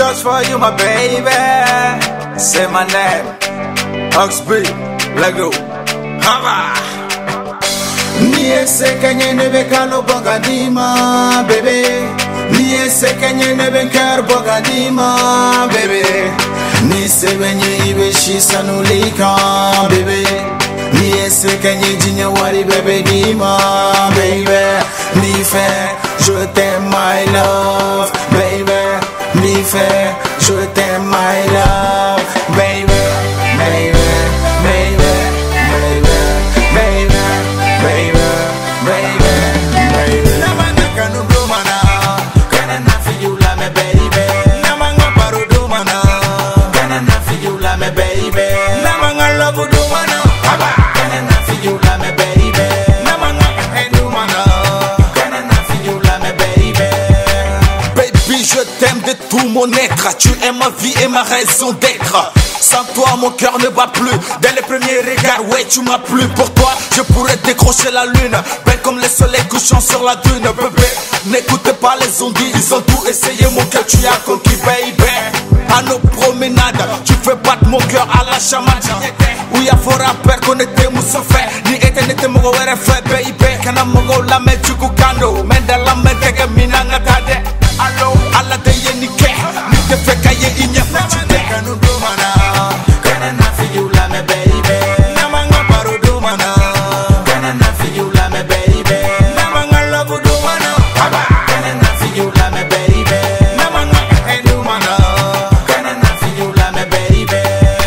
just for you, my baby. Say my name, Oxby, let go. Hava. Niye se kenye nebe kalo bogadima, baby. Niye se kenye nebe kar bogadima, baby. Ni se benye ibe shisanulika, baby. Niye se kenye jinya wari bebe dima, baby. Ni fe, je t'aime my love, baby. Ni fe, je t'aime my love, baby. Baby, baby, baby, baby, baby, baby, baby. Namanga kanu blumana, kana na fi you la me baby. Namanga paru dumana, kana na fi you la me baby. Namanga love dumana, kana na fi you la me baby. Namanga endumana, kana na fi you la me baby. Baby, je t'aime de tout mon être. Tu es ma vie et ma raison d'être. Sans toi mon cœur ne bat plus. Dès les premiers regards, ouais tu m'as plu. Pour toi je pourrais décrocher la lune, belle comme le soleil couchant sur la dune. Bébé, n'écoute pas les ondits, ils ont tout essayé. Mon cœur tu as conquis baby. À nos promenades, tu fais battre mon cœur à la chamade. Où y'a fort rappeur qu'on était moussoufé. Ni était n'était mogo were fait baby. Kana mogo la me tu kukando. Menda la me teke minanga tade. Allo, alla de yenike. Ni te fait kaye inya fachide. Kanu domana. Kana na fi you la me baby. Namanga paru domana. Kana na fi you la me baby. Namanga love domana. Kana na fi you la me baby. Namanga endumana. Kana na fi you la me baby.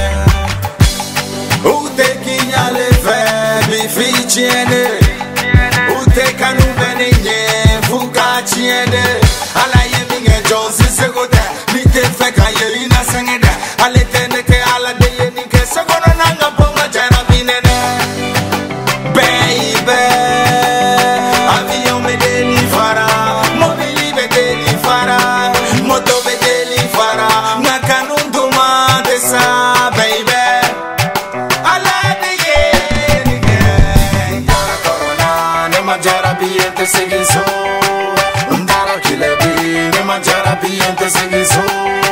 Ute kinyale fe bi fi chiene. Ute kanu benenye fuka chiene. Ala yeminge Johnson segote. Ni te fe kaye ina sengede. Ale teneke ala de yenike segono nanga ponga jana binene. Baby, avion me delifara, mobili me delifara, moto me delifara. Nakanunduma de sa baby. Ala de yenike. Yara corona, ne mangiara biente seguiso. Ndara kilebi, ne mangiara biente seguiso.